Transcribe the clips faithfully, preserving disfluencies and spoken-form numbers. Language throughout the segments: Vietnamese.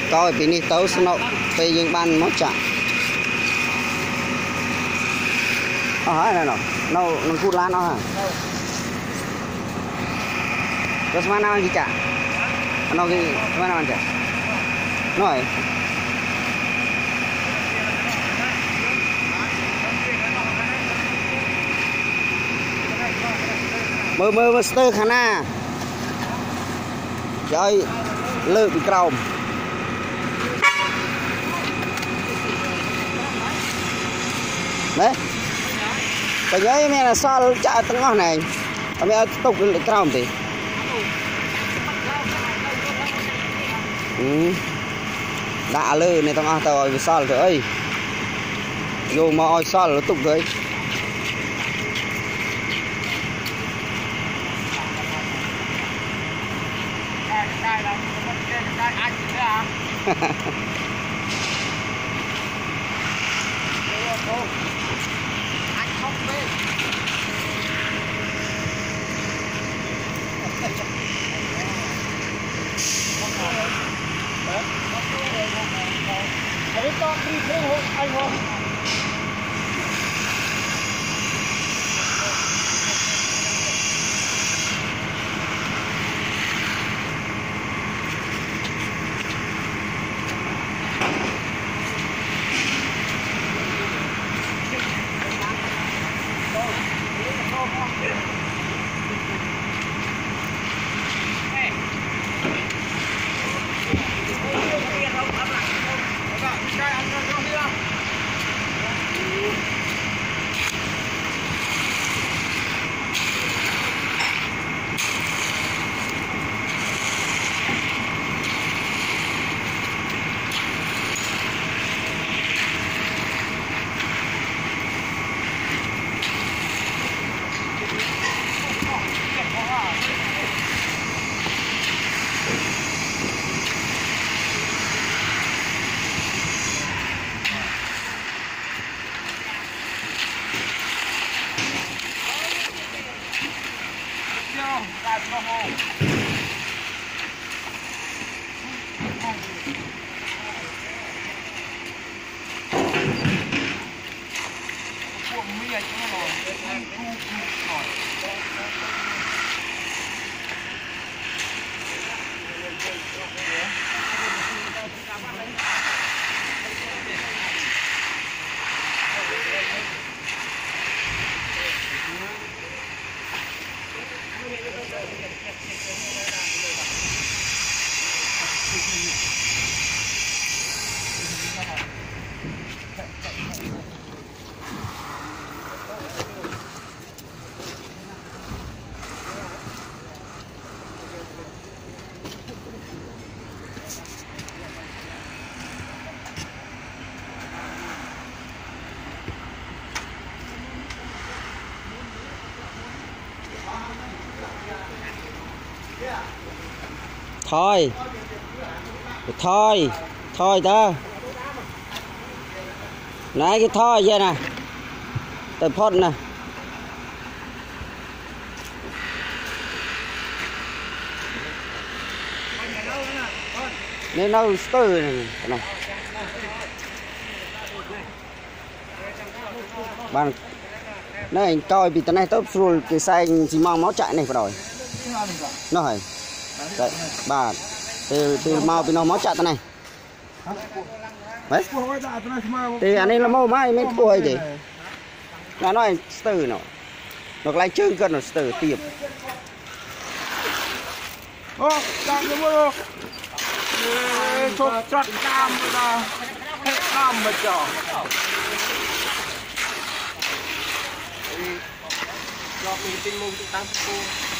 coi vì ní tấu snow về dương ban món chả ờ hả này nó nó nó cút lá nó hả có sao nào anh chị chả nó cái sao nào anh chả nói mơ mơ mơ sơ khả na trời lơ bị còng đấy cái nhớ mẹ là sao chạy tăng ngon này mẹ tục cái còng thì đã lơ này tăng ngon tao vì sao rồi ơi dù mà oi sao là tục rồi thôi thôi thôi ta nãy cái thôi vậy nè tới phốt nè nên nó từ này, này. Bạn này coi bị tận này tốt rồi cái xe chỉ mong máu chạy này phải rồi nó hỏi đấy bà từ từ mau từ nó máu chạy tận này đấy thì anh ấy là mau mai mới tuổi gì là nói từ nó nó lại chương cân nó từ tiệp ô đang cái mưa chốt chốt cam ra hết cam mà chở cho mình tinh mông tự tăng cô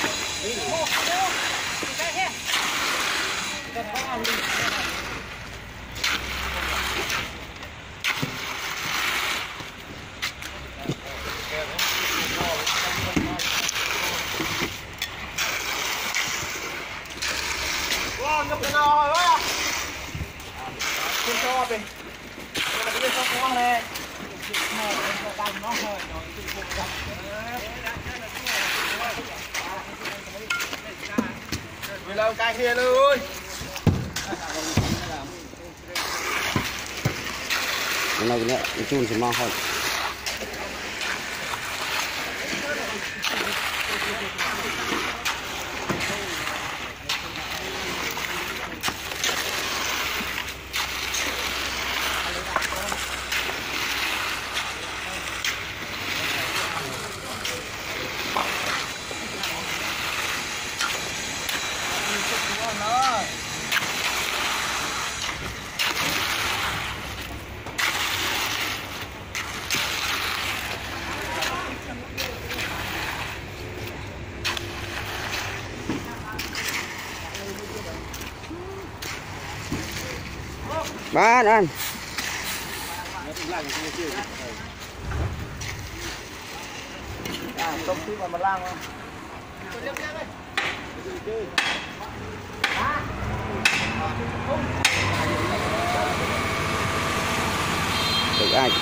wow nhập cái nào rồi á không cho đi cái này không có này lâu cai kia luôn này cái này chun chỉ mong thôi bán ăn công ty mà lang không? được ai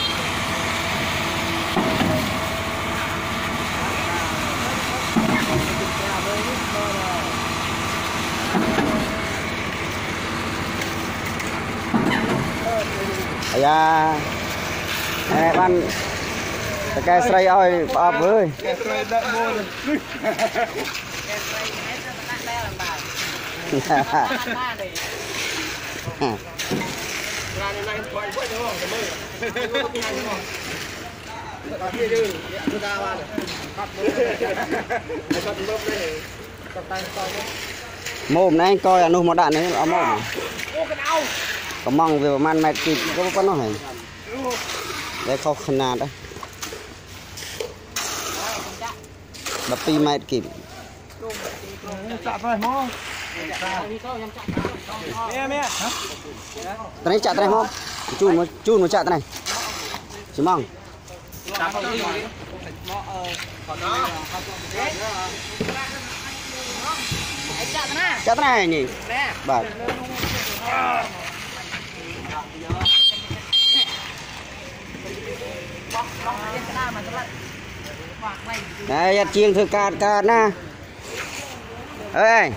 dạ này bạn cái sợi ơi bọc ơi Cái cây đợi mua rồi. Ra này quay quay đúng không? Cái kia chứ, chúng ta ba này. Cắt cắt lớp này. Cắt tay sau đấy. mồm này anh coi là nụ một đạn đấy ở mồm Ô cái đau. có mong về man mệt kịp có có nó hay để không khăn nào đấy đập pi mệt kịp Chặt rồi mô. Mẹ mẹ. cái này chặt này không chun một chun một chặt này chỉ mong Chặt rồi. chặt này nhỉ bà đây chiên thử cạt cạt na ơi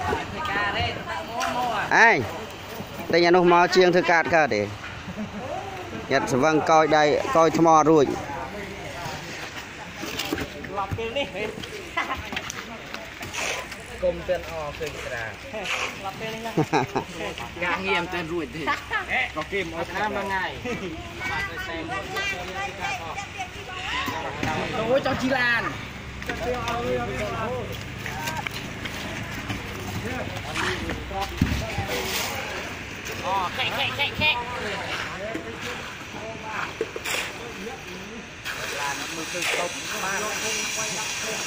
ai đây nhà nó mà chiên thử cạt cả để nhật vâng coi đây coi thò rồi Cùng tên o khơi ra. Gà nghiêm tên ruột thì. Có kim ở tham là ngày. Ôi cho Chi Lan. Ờ khẽ khẽ khẽ khẽ. Là nó mưa từ tốc ba nó không quay lại.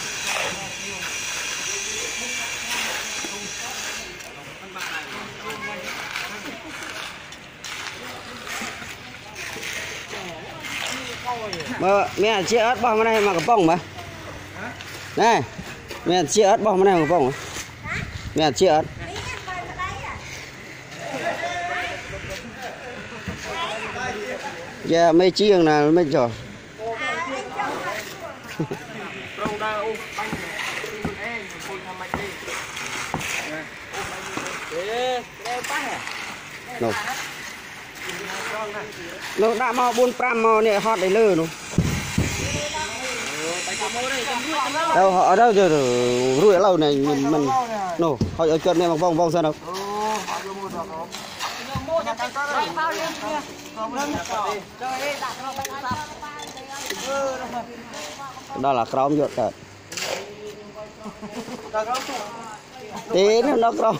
mà mẹ chia ớt bao cái này mà cái bông mà này mẹ chia ớt bao cái này mà bông mẹ chia ớt giờ mấy chiêng là mấy trò Nô. Nó đã mau bốn pram mau này hot đấy lơ nó. Đâu họ ở đâu giờ rủi lâu này mình nổ họ ở chân này bằng vòng vòng sao đâu. Đó là crom giọt cả. Tí nó nó crom.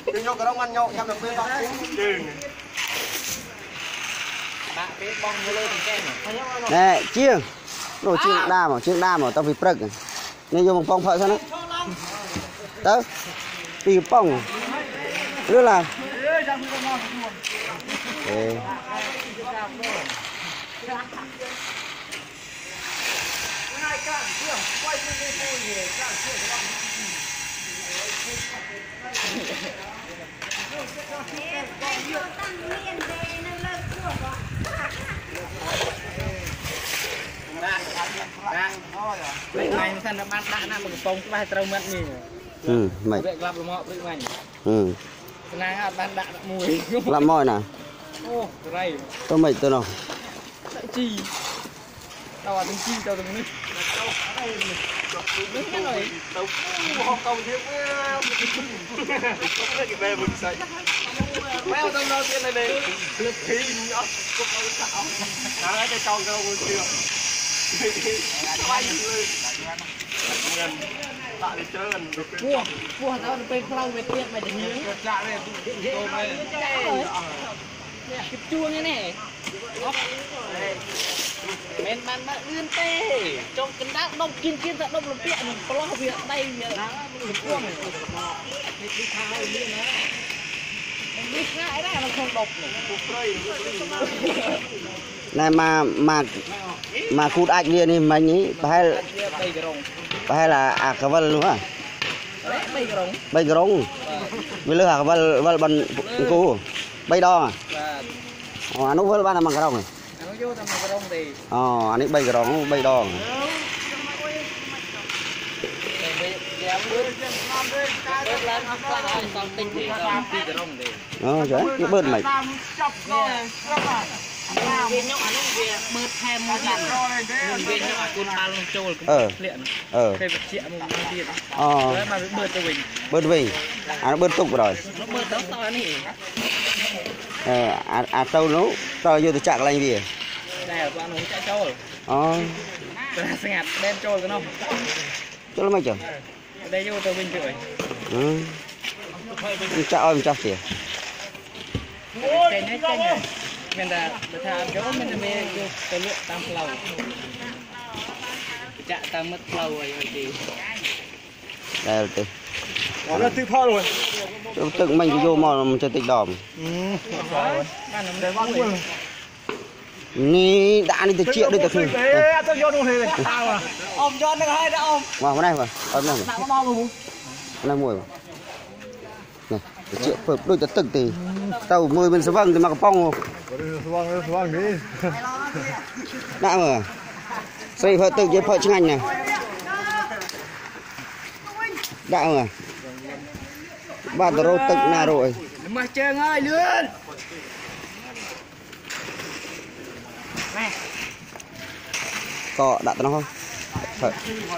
Nè chiêng đồ chiêng đa mà chiêng đa mà tao bị preg nên dùng một phong phơi sao nó tớ tì phong nữa là Vậy ngày mà thân nó bắt đã nằm một phong cái bài trâu mất nhỉ. Ừ, mày. Vậy gặp được họ với mình. Ừ. Cái này bắt đã mùi. Làm mồi nè. Ô, cái này. Tôi mày tôi nào. chi đò từng chi tàu từng nước nước cái này tàu không tàu thêm cái về mình xây mấy tàu đầu tiên này này nước khí nó có tàu sao đó cái tàu đâu chưa quay lên tại đi chơi gần vua vua taoไปเฝ้าไปเตี้ยไปถึงนี้จ้าเลยโตไปcái chuông này nè men man mà ươn tê trong cái đá đông kiên kiên thật đông lục tiện mình có lo việc đây giờ đó lục chuông này đi khai đi nữa đi khai đó nó không độc này mà mà mà cút ạch kia này mình ấy phải phải là à cái vân luôn á bay gồng với lừa à vân vân bần cô bay đo à ờ nó vân ban là bằng cái đồng này ờ anh ấy bay gồng bay đo ờ chứ cái bớt mày về nhóc anh về bớt thêm một tiền về nhóc con ba lông trâu ờ liền ờ về vật triệu một tiền ờ đấy mà bớt cho mình bớt vì à nó bớt tục rồi nó bớt đó to này ờ à à trâu nó trâu vô từ chạc lên gì này của anh uống chạy trâu ờ cái này sinh hạt đen trâu cái không chỗ nó mấy chờ đây vô từ bên chửi ừ chắc ơi chắc kìa cái này cái này mình đã được tham chỗ mình là về từ lựa tam lầu chạ tam mất lầu rồi thì đây là từ đó là tự pha rồi tự mình vô mò làm cho tịch đỏ ni đã đi từ triệu đi từ khử ông cho nó hay đã ông vào cái này vào ở này này mùi này triệu phượt đôi từ từng thì tàu mười bên sờ văng thì mà cái pong đã mà xây phật tự chế phật chính anh này đã mà ba tờ rô tự na rồi mà chơi ơi lươn có đã nó không thật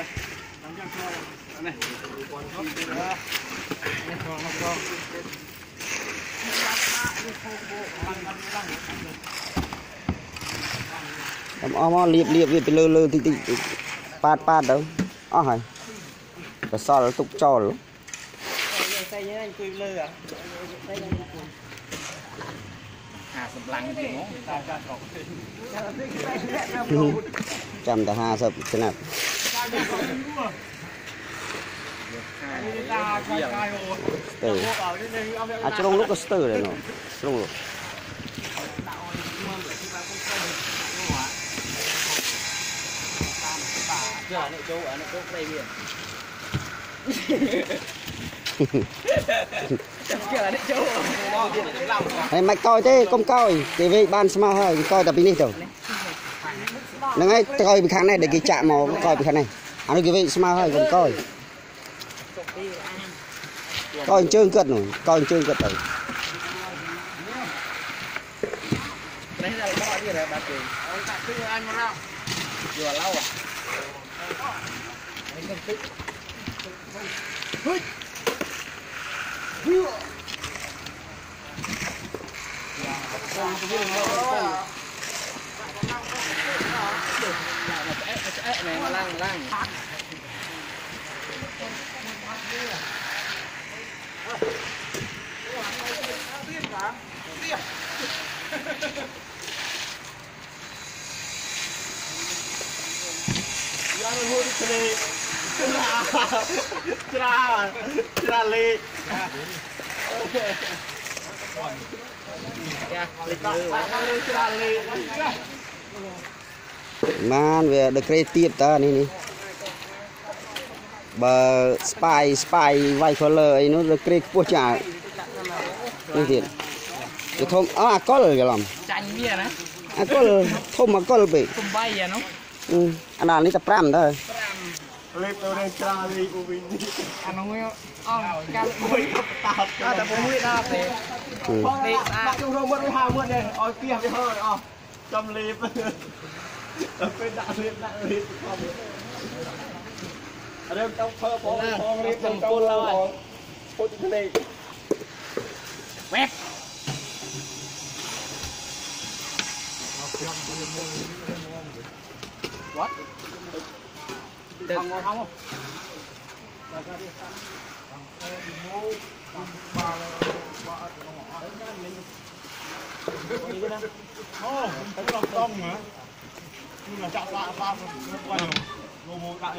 em om liệp liệp về lơ lơ thì thì pad pad đâu ó hay cái sao nó tục cho luôn trăm ta hai sập thế nào từ à trong lúc có từ này nó trong lúc giờ này chỗ ở này chỗ đây biển này mày coi thế không coi thì về ban smart hơi coi tập ini rồi nó ngay coi bị khán này để cái chạm màu coi bị khán này anh nói cái về smart hơi không coi coi chơi cất rồi coi chơi cất rồi đấy là bao nhiêu rồi bà chị anh mà nào vừa lâu à này mà lang lang Chra, chra lê. man về được creative ta này này bờ spy spy vai color ấy nó được create của trả như thế cái thôm à có rồi cái làm chanh bia nè à có rồi thôm mà có rồi bị thôm bay vậy nó ừ anh làm đi tập pram thôi lên tôi đang tra đi của mình anh không nghe ông cam mũi tạt à tập mũi ra để đi à chung rồi mất hai mươi này ôi kia cái hơi à chăm lip ở bên đã lip đã lip không ở đây trong phơ phong phong lip trong câu lâu phong cái này quét what không ngon không ô thấy lòng tông hả nhưng mà chạm lại ba quay ngô ngô đại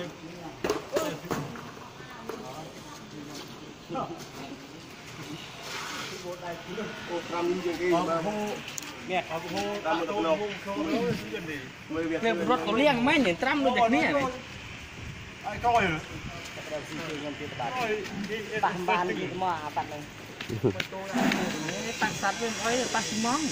nè họ cũng thêm rốt có liêng mấy nhìn trăm luôn đẹp nè ai coi hả tặng bàn gì mà tặng này tặng sạch lên ấy tặng món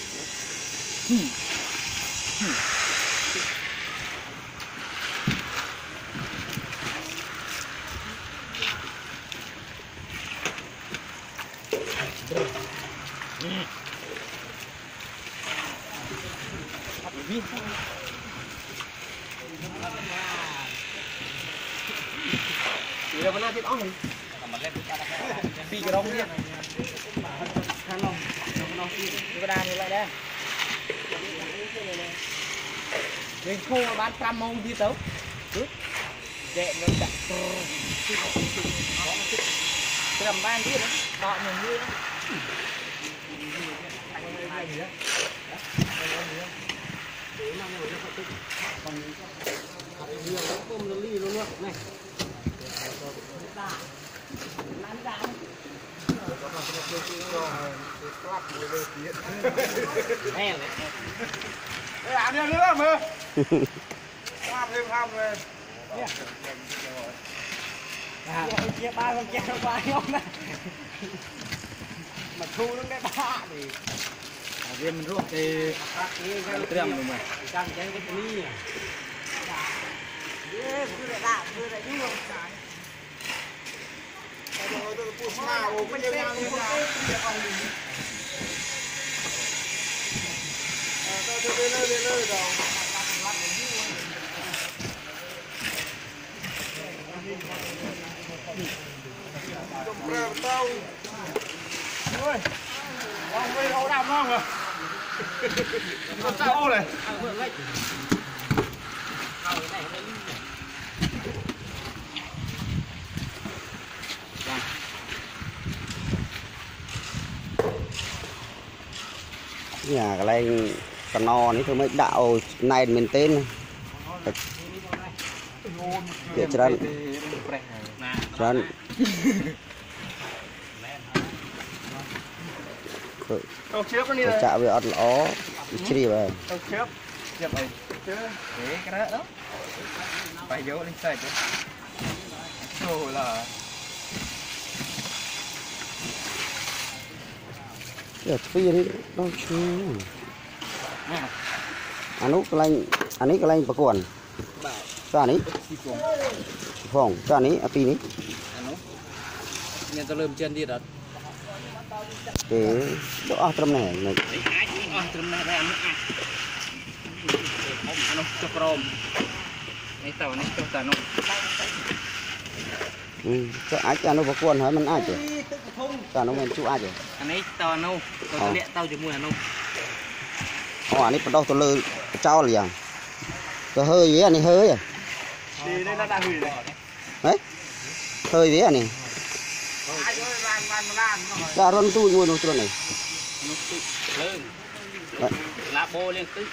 Chỉ là vấn đề thiết ống này. Phi cái đông đi. Khăn không? Nó cái đàn như vậy đây. Mình khô bán trăm mông đi tấu. Đệ nó đặt. Cái làm ban đi đó. Đọ mình đi đó. Này. làm đi nữa mà làm thêm ham về chia ba con chè qua không này mà thu nó cái ba thì viên mình ruộng thì cái trầm rồi mà căng cái cái ly à yeah cứ lại đạp cứ lại đi không trái rồi tôi push nào cũng như nhau như nhau tôi tôi lên lên lên rồi Hãy subscribe cho kênh Ghiền Mì Gõ để không bỏ lỡ những video hấp dẫn. nhà cái này còn no này thôi mới đạo này mình tên để cho anh cho anh chạm về ăn ó chỉ về cái đó phải vô lên xe chứ rồi là Dạ, phi đi, đâu chứ. Anh út cái lanh, anh ấy cái lanh bạc quần. Cho anh ấy. Phòng, cho anh ấy, à phi ní. Nghe tao lơm chân đi đó. Để đỡ trâm này này. Trâm này đây anh ăn. Anh cho crom. Này tao này cho tao nó. Ừ, cho ai cho nó bạc quần hả mình ai chứ? Cho nó mình chú ai chứ? Anh ấy tao nâu, tao lẹ tao chỉ mua là nâu. Ồ, anh ấy bắt đầu tôi lơ trao là gì? Tôi hơi với anh ấy hơi à? Đi đây nó đã hủy rồi. Đấy, hơi với anh ấy. Ra run tôi ngồi nông trường này. Lá bô lên tức.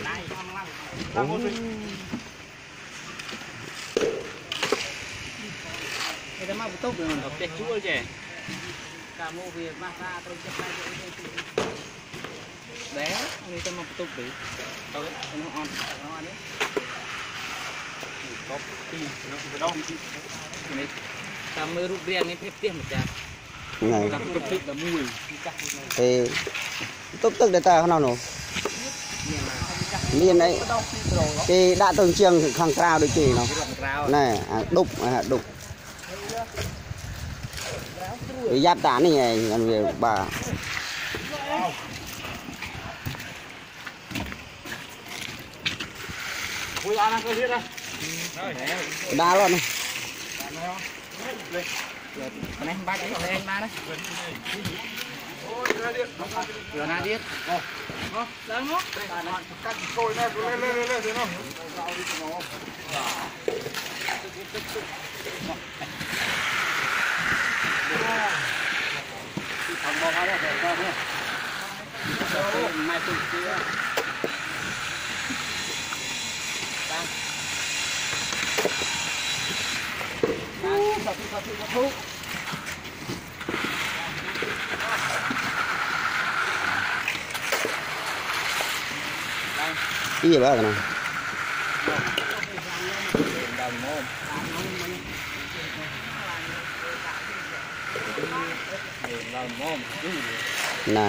Cái đó mà tốt rồi mà đẹp chúa chứ. Cả mua về massage tôi chấp lại cho đấy anh ta mà tục đi tôi nó on nó on đấy có tí nó phải đông này ta mới rút riêng này phép tiền một chả này làm tục tức là mùi thì tục tức để ta nào nổ miền đấy thì đã từng chiêng khang cao được chỉ nó này đục đục cái giáp tán này này ăn về bà Ui ăn cơ thiết đây. Đá luôn này. Cái này ba cái này ba đấy. Ôi ra điện. Vừa na điếc. Đó, đang ngó. Cắt côi này lên lên lên lên thế nào. Thằng bò vào đây để cho nhé. Mai tụi kia. Đang. Đang satu satu satu. Cái gì vậy này? Đồng môn. Đồng môn. Nè.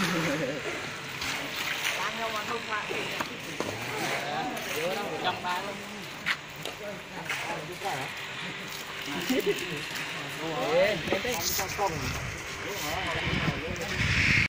Trong ba luôn. Ê,